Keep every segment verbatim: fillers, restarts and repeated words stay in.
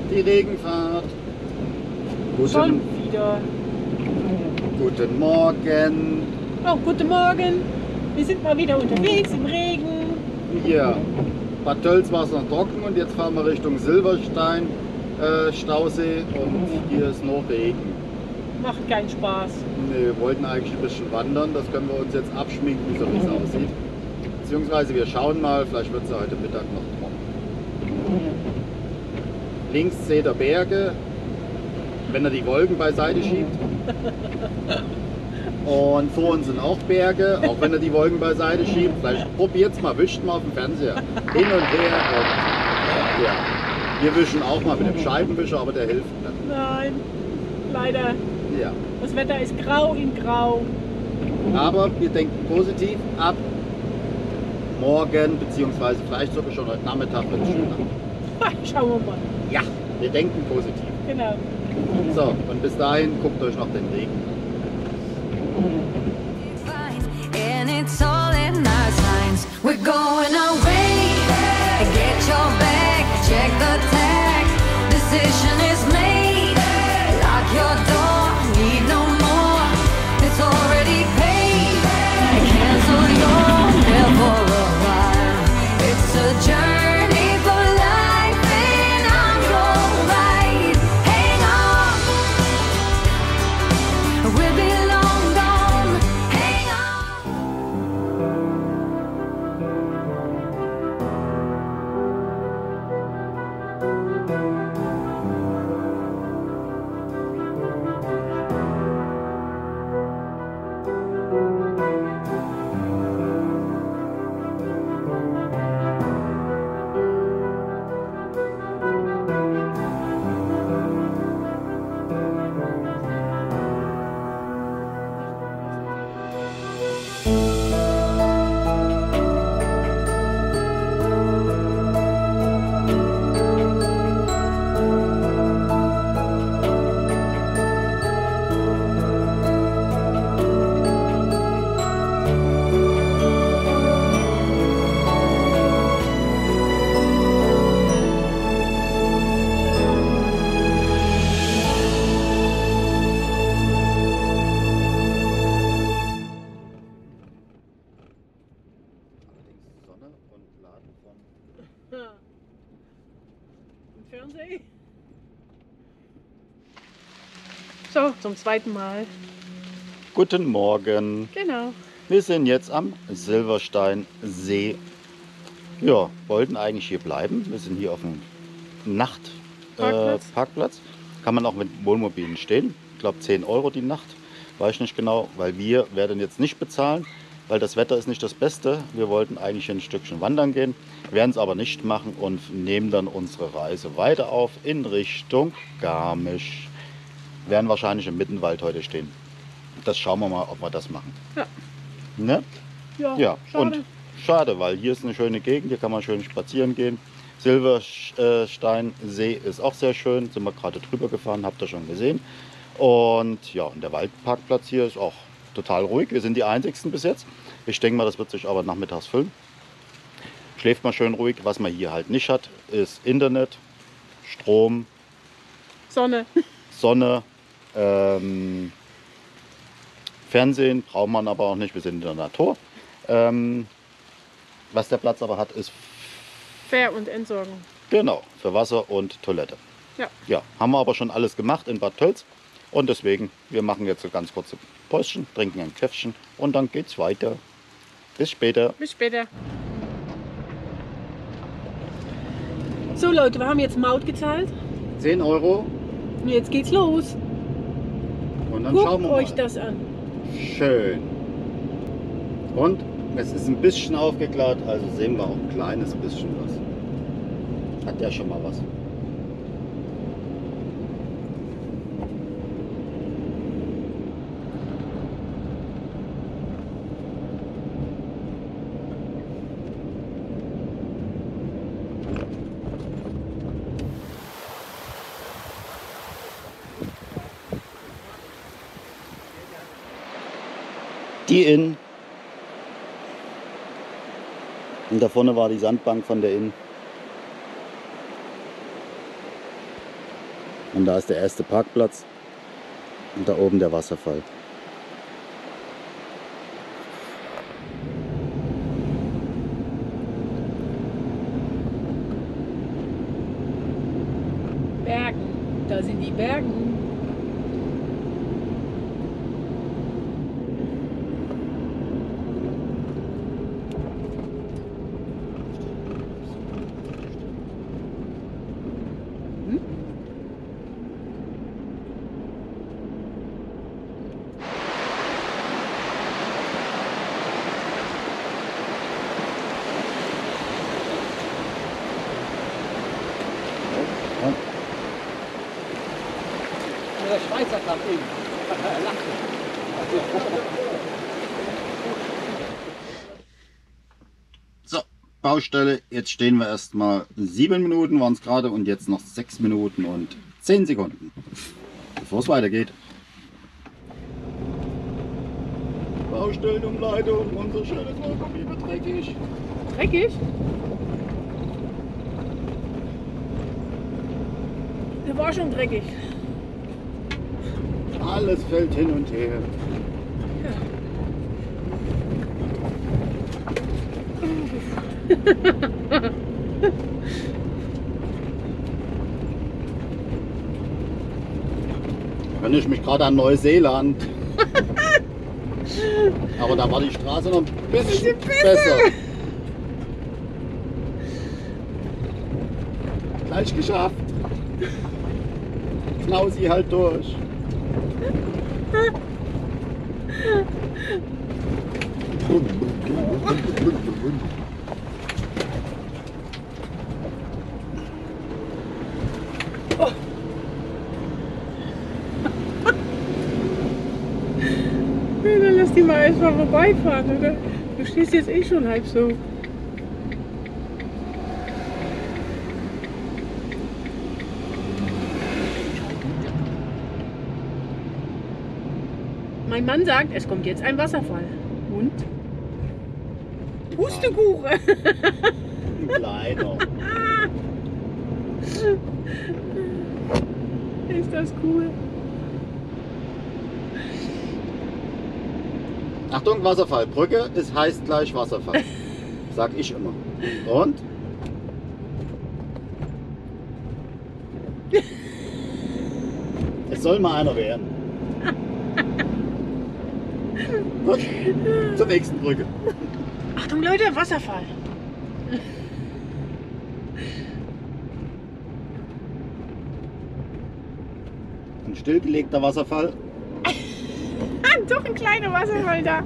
Die Regenfahrt. Guten, Schon wieder. guten Morgen. Oh, guten Morgen. Wir sind mal wieder unterwegs im Regen. Hier, Bad Tölz war es noch trocken und jetzt fahren wir Richtung Silberstein, äh, Stausee und hier ist noch Regen. Macht keinen Spaß. Nee, wir wollten eigentlich ein bisschen wandern, das können wir uns jetzt abschminken, so wie es aussieht. Beziehungsweise wir schauen mal, vielleicht wird es ja heute Mittag noch trocken. Links seht ihr Berge, wenn er die Wolken beiseite schiebt. Und vor uns sind auch Berge, auch wenn er die Wolken beiseite schiebt. Vielleicht probiert's mal, wischt mal auf dem Fernseher. Hin und her. Und ja, wir wischen auch mal mit dem Scheibenwischer, aber der hilft nicht. Nein, leider. Ja. Das Wetter ist grau in grau. Aber wir denken positiv, ab morgen, beziehungsweise vielleicht sogar schon heute Nachmittag wird es schöner. Schauen wir mal. Ja, wir denken positiv. Genau. So, und bis dahin guckt euch noch den Regen. And it's all in our signs. We're going away. Get your bag, check the tag. Decision is made. Lock your door, need no more. It's already paid. Cancel your bill for a while. It's a journey for life, and I'm your ride. Hang on, we'll be long gone. Hang on. Sonne und Laden von Im Fernsehen. So, zum zweiten Mal. Guten Morgen. Genau. Wir sind jetzt am Silbersteinsee. Ja, wollten eigentlich hier bleiben. Wir sind hier auf dem Nachtparkplatz. Äh, Parkplatz. Kann man auch mit Wohnmobilen stehen. Ich glaube zehn Euro die Nacht. Weiß ich nicht genau, weil wir werden jetzt nicht bezahlen, weil das Wetter ist nicht das Beste. Wir wollten eigentlich ein Stückchen wandern gehen, werden es aber nicht machen und nehmen dann unsere Reise weiter auf in Richtung Garmisch. Werden wahrscheinlich im Mittenwald heute stehen. Das schauen wir mal, ob wir das machen. Ja. Ne? Ja, Ja, schade. und schade, weil hier ist eine schöne Gegend, hier kann man schön spazieren gehen. Silbersteinsee ist auch sehr schön, sind wir gerade drüber gefahren, habt ihr schon gesehen. Und ja, und der Waldparkplatz hier ist auch total ruhig. Wir sind die einzigsten bis jetzt. Ich denke mal, das wird sich aber nachmittags füllen. Schläft man schön ruhig. Was man hier halt nicht hat, ist Internet, Strom, Sonne. Sonne, ähm, Fernsehen braucht man aber auch nicht. Wir sind in der Natur. Ähm, was der Platz aber hat, ist Fähr- und Entsorgung. genau für Wasser und Toilette. Ja. Ja, haben wir aber schon alles gemacht in Bad Tölz. Und deswegen, wir machen jetzt so ganz kurze Päuschen, trinken ein Käffchen und dann geht's weiter. Bis später. Bis später. So Leute, wir haben jetzt Maut gezahlt. zehn Euro Und jetzt geht's los. und dann Guckt schauen wir euch mal. das an. Schön. Und es ist ein bisschen aufgeklärt, also sehen wir auch ein kleines bisschen was. Hat ja schon mal was. Die Inn. Und da vorne war die Sandbank von der Inn. Und da ist der erste Parkplatz und da oben der Wasserfall. Bergen. Da sind die Bergen. Der Schweizer kam eben. So, Baustelle. Jetzt stehen wir erstmal sieben Minuten waren es gerade und jetzt noch sechs Minuten und zehn Sekunden, bevor es weitergeht. Baustellenumleitung, unser schönes Wohnmobil wird dreckig. Dreckig? Der war schon dreckig. Alles fällt hin und her. Erinnere ich mich gerade an Neuseeland. Aber da war die Straße noch ein bisschen besser. Gleich geschafft. Knausi halt durch. Oh. Ja, dann lass die mal erstmal vorbeifahren, oder? Du stehst jetzt eh schon halb so. Mein Mann sagt, es kommt jetzt ein Wasserfall. Und? Pustekuchen! Ein kleiner. Ist das cool? Achtung, Wasserfall. Brücke, es heißt gleich Wasserfall. Sag ich immer. Und? Es soll mal einer werden. Gut, zur nächsten Brücke. Achtung Leute, Wasserfall! Ein stillgelegter Wasserfall. Doch ein kleiner Wasserfall da.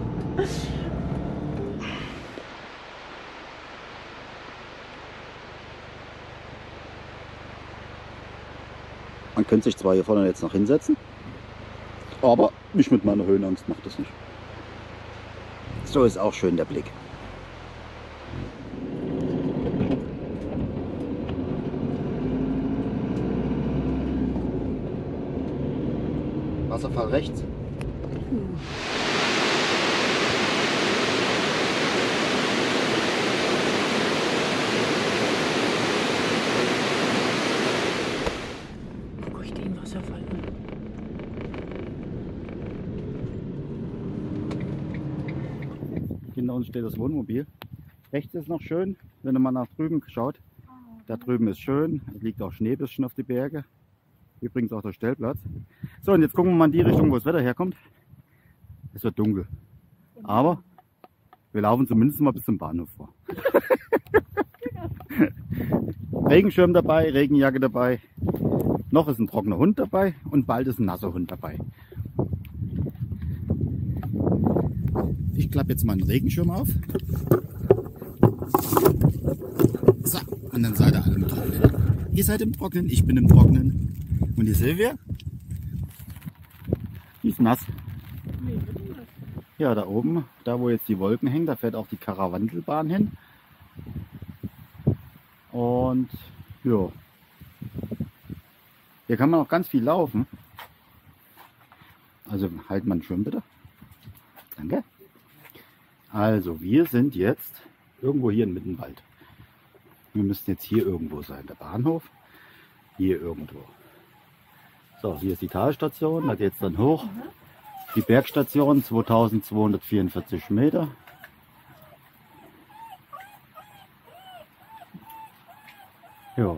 Man könnte sich zwar hier vorne jetzt noch hinsetzen, aber mich mit meiner Höhenangst macht das nicht. So ist auch schön der Blick. Wasserfall rechts. Guck ich den Wasserfall an. Hinter uns steht das Wohnmobil. Rechts ist noch schön, wenn man nach drüben schaut. Da drüben ist schön, es liegt auch Schnee bisschen auf die Berge. Übrigens auch der Stellplatz. So, und jetzt gucken wir mal in die Richtung, wo das Wetter herkommt. Es wird dunkel. Aber wir laufen zumindest mal bis zum Bahnhof vor. Regenschirm dabei, Regenjacke dabei. Noch ist ein trockener Hund dabei und bald ist ein nasser Hund dabei. Ich klappe jetzt mal einen Regenschirm auf. So, und dann seid ihr alle im Trocknen. Ihr seid im Trocknen, ich bin im Trocknen. Und die Silvia? Die ist nass. Ja, da oben, da wo jetzt die Wolken hängen, da fährt auch die Karawandelbahn hin. Und ja, hier kann man auch ganz viel laufen. Also halt man schön bitte. Danke. Also wir sind jetzt irgendwo hier in Mittenwald. Wir müssen jetzt hier irgendwo sein. Der Bahnhof. Hier irgendwo. So, hier ist die Talstation, da geht es dann hoch. Die Bergstation, zweitausendzweihundertvierundvierzig Meter. Ja.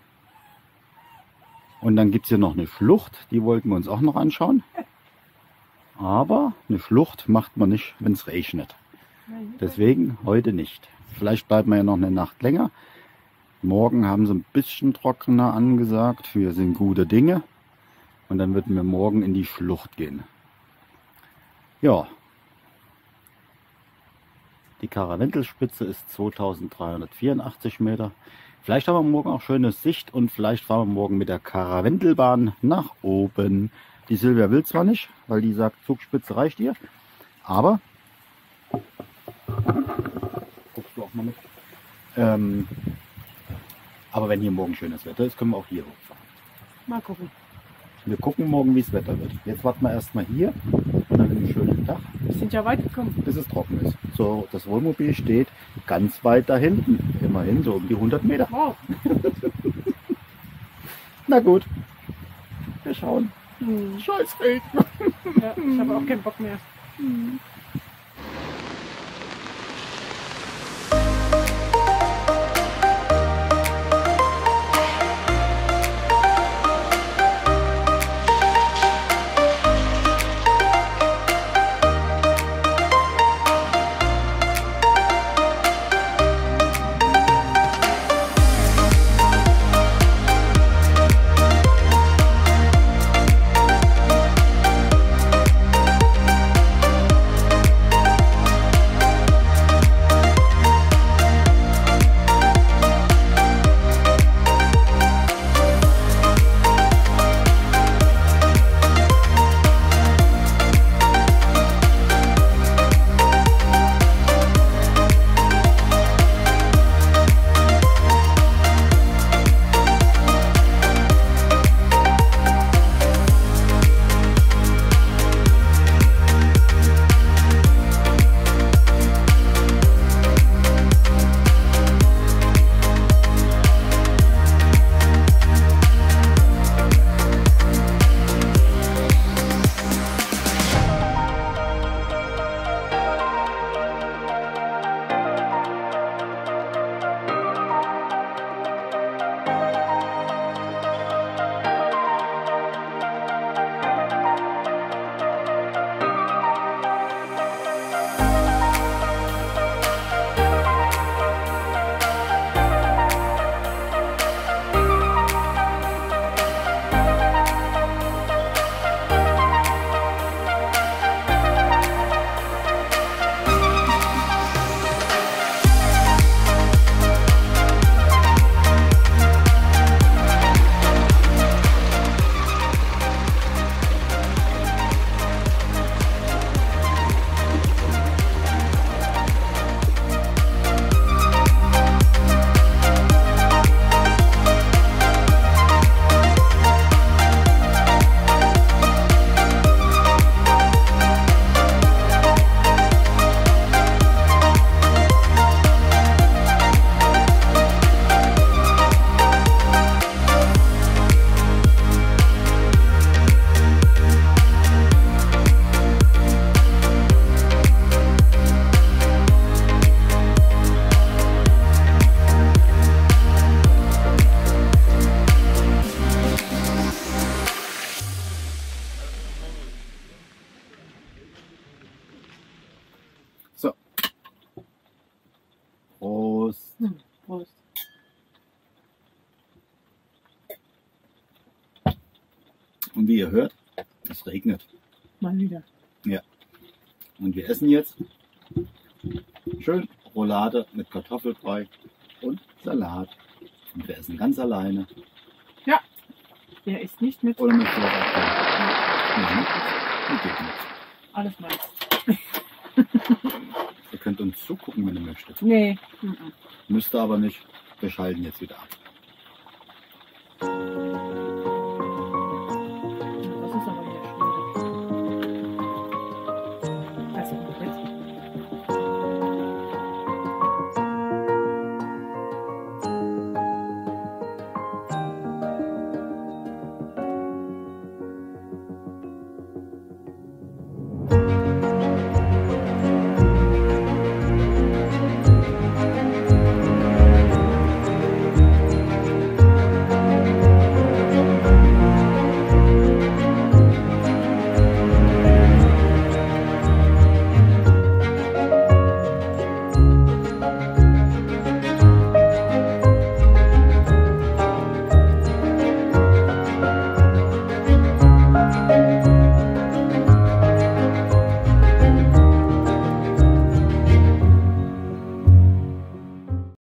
Und dann gibt es hier noch eine Schlucht, die wollten wir uns auch noch anschauen. Aber eine Schlucht macht man nicht, wenn es regnet. Deswegen heute nicht. Vielleicht bleiben wir ja noch eine Nacht länger. Morgen haben sie ein bisschen trockener angesagt. Wir sind gute Dinge. Und dann würden wir morgen in die Schlucht gehen. Ja. Die Karawentelspitze ist zweitausenddreihundertvierundachtzig Meter. Vielleicht haben wir morgen auch schöne Sicht und vielleicht fahren wir morgen mit der Karawentelbahn nach oben. Die Silvia will zwar nicht, weil die sagt, Zugspitze reicht ihr. Aber, guckst du auch mal mit. Ähm, aber wenn hier morgen schönes Wetter ist, können wir auch hier hochfahren. Mal gucken. Wir gucken morgen, wie es Wetter wird. Jetzt warten wir erstmal hier und dann einen schönen Tag. Wir sind ja weit gekommen. Bis es trocken ist. So, das Wohnmobil steht ganz weit da hinten. Immerhin so um die hundert Meter. Wow. Na gut. Wir schauen. Hm. Scheiß Regen. Ja, ich habe auch keinen Bock mehr. Hm. Prost. Hm, Prost. Und wie ihr hört, es regnet. Mal wieder. Ja. Und wir essen jetzt schön Roulade mit Kartoffelbrei und Salat. Und wir essen ganz alleine. Ja. Der ist nicht mit. Oder mit Vorrat. Nein, das geht nicht. Alles meins. Ihr könnt uns zugucken, wenn ihr möchtet. Nee. Mhm. Müsst ihr aber nicht. Wir schalten jetzt wieder ab.